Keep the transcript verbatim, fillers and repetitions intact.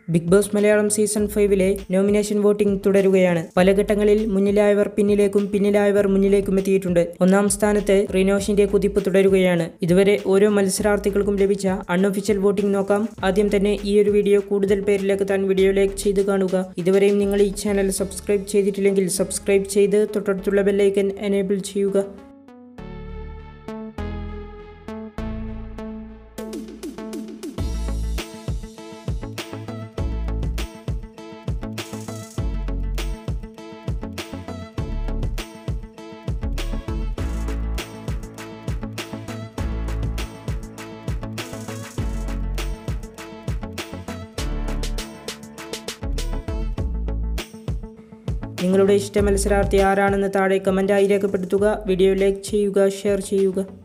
Big Boss Malayalam season ഫൈവിലെ nomination voting തുടരുകയാണ്. പല ഘട്ടങ്ങളിൽ മുന്നിലായവർ പിന്നിലേക്കും പിന്നിലായവർ മുന്നിലേക്കും എത്തിയിട്ടുണ്ട്. ഒന്നാം സ്ഥാനത്ത് റിനോഷിന്റെ കുതിപ്പ് തുടരുകയാണ്. ഇതുവരെ ഓരോ മത്സരാർത്ഥികൾക്കും ലഭിച്ച അൺഒഫീഷ്യൽ വോട്ടിംഗ് നോക്കാം. ആദ്യം തന്നെ ഈ ഒരു വീഡിയോ കൂടുതൽ പേരിലേക്ക് താൻ വീഡിയോ ലൈക്ക് ചെയ്ത് കാണുക. ഇതുവരെയും നിങ്ങൾ ഈ ചാനൽ സബ്സ്ക്രൈബ് ചെയ്തിട്ടില്ലെങ്കിൽ സബ്സ്ക്രൈബ് ചെയ്ത് തൊട്ടടുത്തുള്ള ബെല്ലൈക്കൻ എനേബിൾ ചെയ്യുക. നിങ്ങളുടെ ഇഷ്ട മത്സരാർത്ഥി ആരാണെന്ന് താഴെ കമന്റായി രേഖപ്പെടുത്തുക. വീഡിയോ ലൈക്ക് ചെയ്യുക, ഷെയർ ചെയ്യുക.